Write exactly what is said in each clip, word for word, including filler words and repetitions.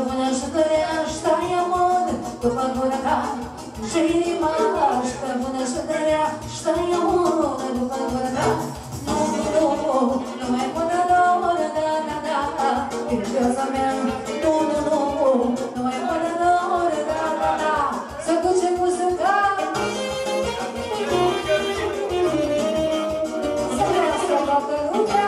până și tăreașta e mod după gura ta. Și inima așcă până și tăreașta e mod după gura ta. Nu, nu, nu, nu mai până la oră, da, da, da, da, din viața mea. Nu, nu, nu, nu mai până la oră, da, da, da, să duce muzica. Să trească toată lumea.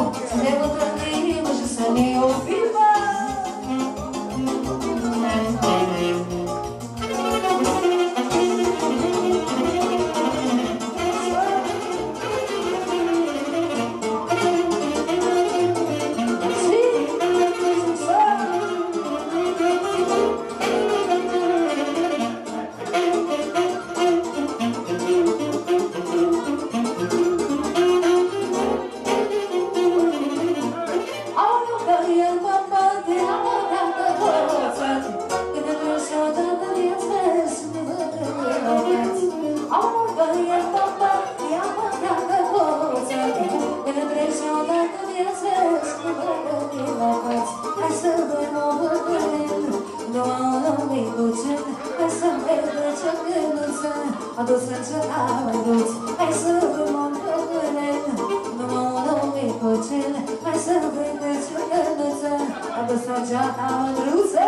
Viva! adus înceta mai dulț. Hai să rămân pe pânel, nu mă unui cu cel. Hai să vedeți o călăță, adus o geata mândruță.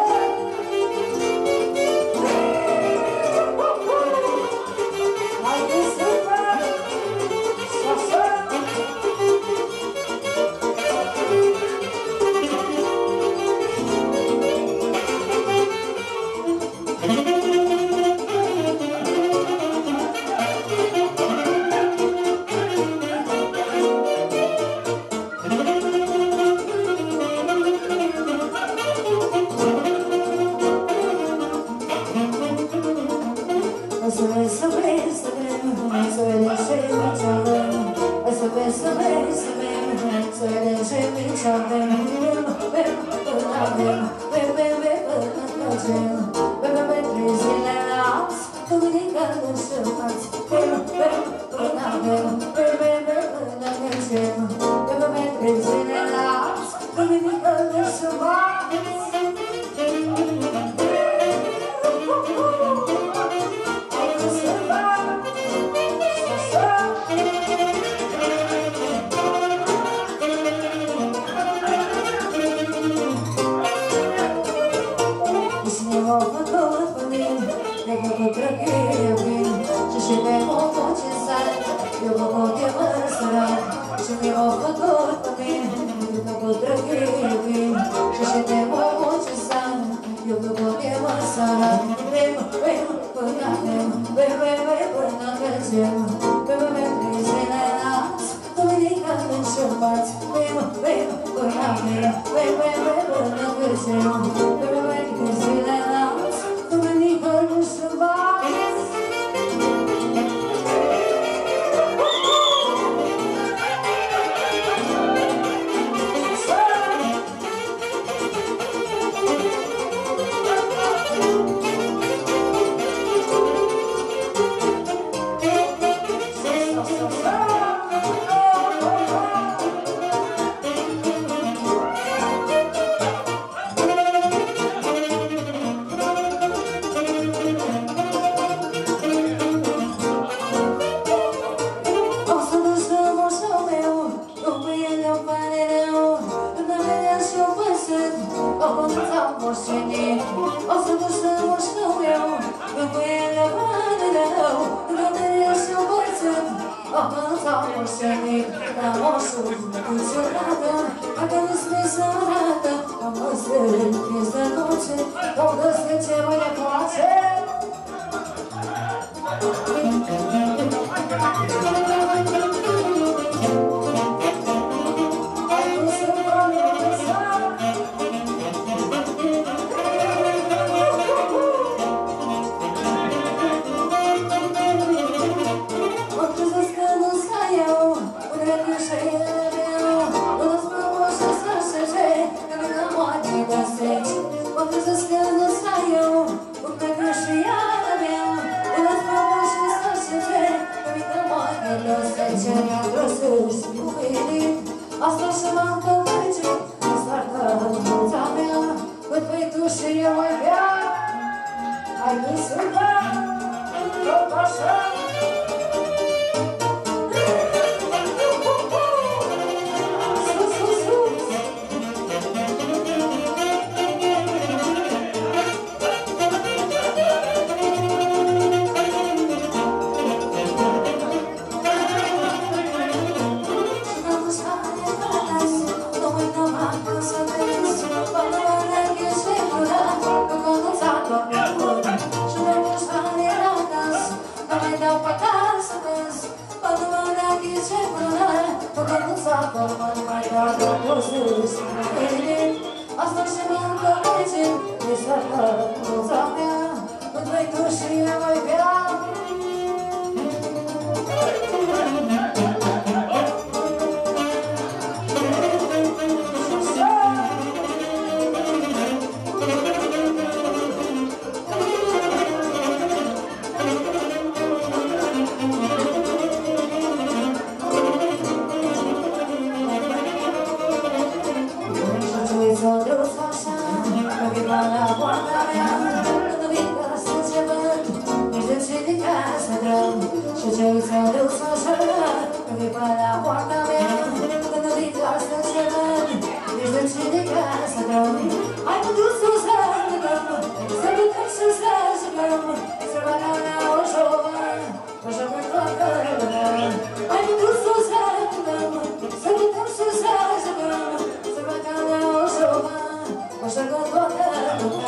cine casă dăm, hai mă duc sus să dăm, să ducem sus să jucăm, să băgăm la o șovă, o șovă toată lumea. Hai mă duc sus să dăm, să ducem sus să jucăm, să băgăm la o șovă, o șovă toată lumea.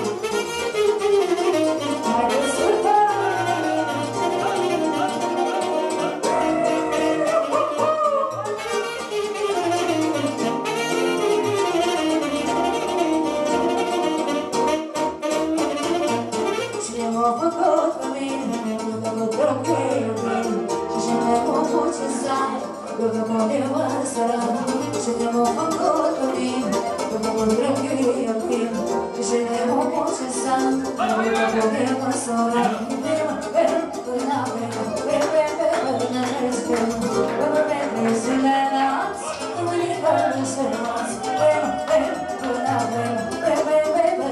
Hai de surpă! M-a făcut pe mine, eu mă bucur că iubim și ce ne-mă puce să eu mă putem măsăra și ce m-a făcut pe mine, eu mă bucur că iubim și ce ne-mă puce să eu mă putem măsăra până până până respir până pe zile lați unica de sărmați până până până până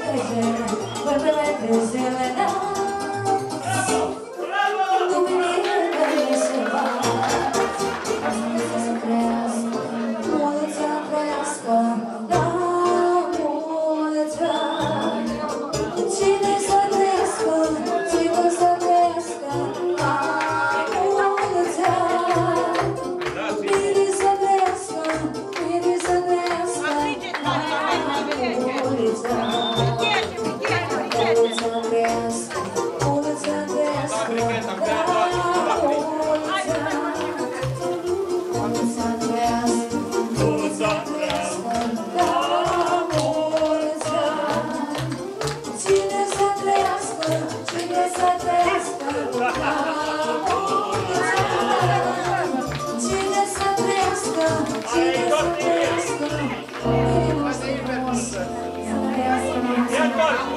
pe zile lați duminică de sărmați să trăiască, mulți ani trăiască, da, mulți ani. Cine să trăiască, cine să trăiască, da, mulți ani. Miri să trăiască, miri să trăiască, da, mulți ani. Mulți ani trăiască, mulți ani trăiască, da, mulți ani. Mulți ani trăiască, mulți ani trăiască, da, mulți ani. Cine să trăiască, cine să trăiască, da, mulți ani. Cine să trăiască, cine să trăiască, inima să trăiască, să trăiască mulți ani.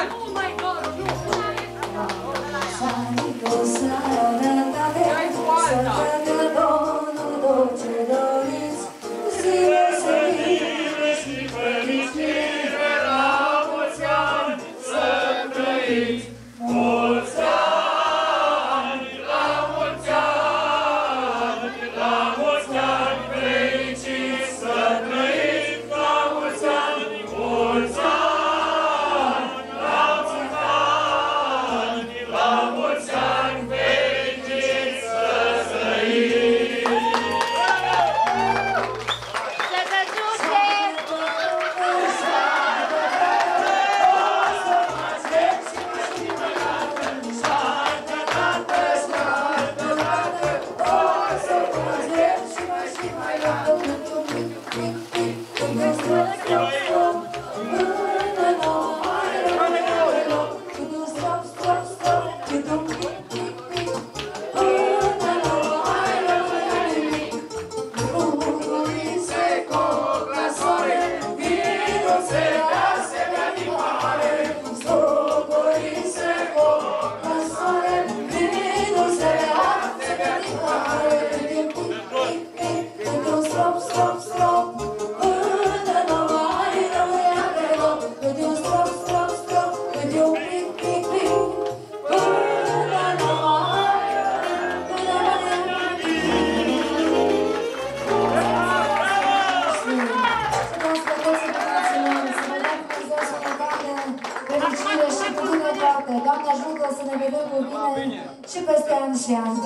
Sanico sănătate, să trăiască Domnul tot ce doriți, zile serile și fericire, la mulți ani să trăiți. Mulți ani, la mulți ani, la mulți ani fericiți să trăiți, la mulți ani, mulți ani, la mulți ani, la mulți ani fericiți să trăiți. Doamne ajută să ne vedem cu bine și peste ani și ani.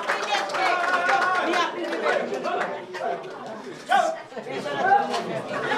Ia,